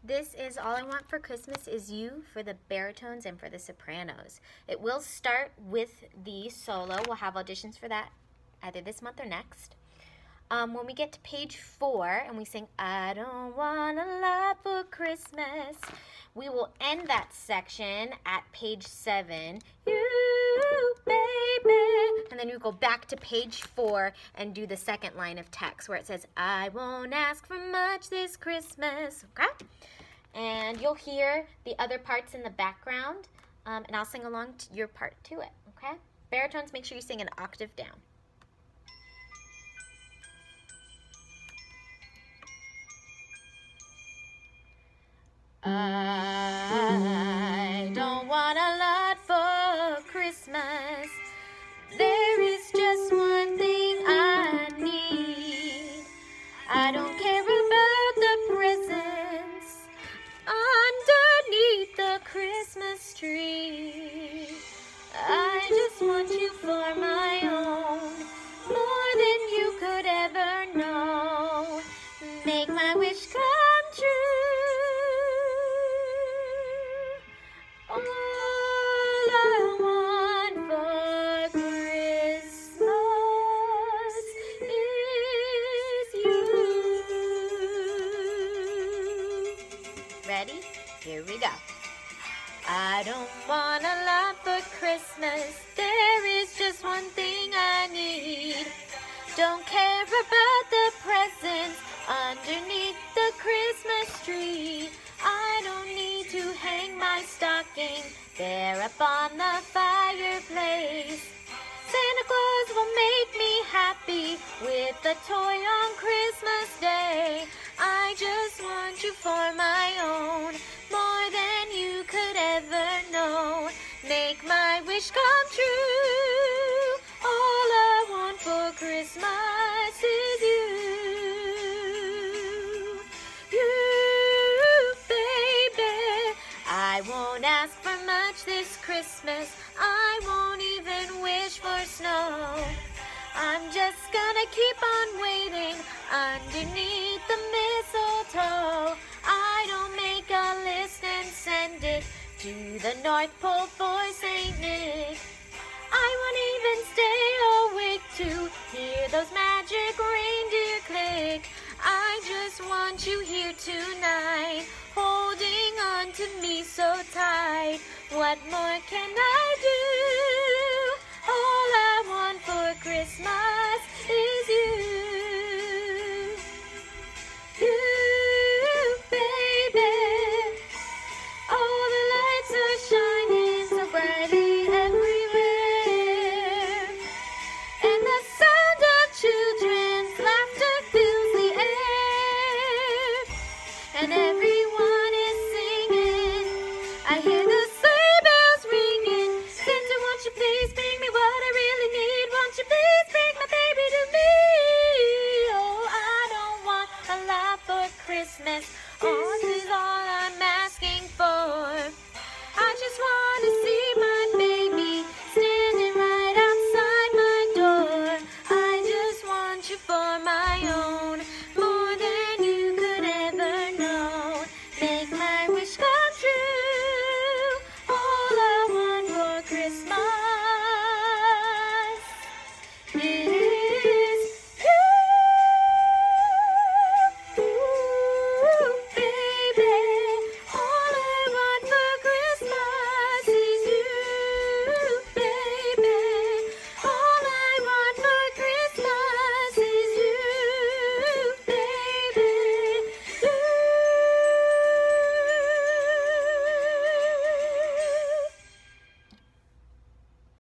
This is All I Want for Christmas Is You for the baritones and for the sopranos. It will start with the solo. We'll have auditions for that either this month or next. When we get to page 4 and we sing, I don't want a lot for Christmas, we will end that section at page 7. You, baby. And then you go back to page 4 and do the second line of text where it says, I won't ask for much this Christmas. Okay? And you'll hear the other parts in the background, and I'll sing along to your part to it. Okay? Baritones, make sure you sing an octave down. I don't want a lot for Christmas. There is just one thing I need. I don't care about the presents underneath the Christmas tree. I just want you for my own, more than you could ever know. Make my wish come true. All I want for Christmas is you. Ready? Here we go. I don't want a lot for Christmas. There is just one thing I need. Don't care about the presents underneath the Christmas tree. I don't need to hang my stocking there up on the fireplace. Santa Claus will make me happy with a toy on Christmas Day. I just want you for my own, more than you could ever know. Make my wish come true. All I want for Christmas is you. You, baby. I won't ask for much this Christmas. I won't even wish for snow. I'm just gonna keep on waiting underneath the mistletoe. I don't make a list and send it to the North Pole for St. Nick. I won't even stay awake to hear those magic reindeer click. I just want you here tonight, holding on to me so tight. What more can I do? All I want for Christmas is you. You, baby. All the lights are shining so brightly everywhere, and the sound of children's laughter fills the air, and everyone is singing. I hear the sleigh bells ringing. Santa, won't you please bring me what I really need? Won't you please bring my baby to me? Oh, I don't want a lot for Christmas. Oh, this is all I'm asking for. I just want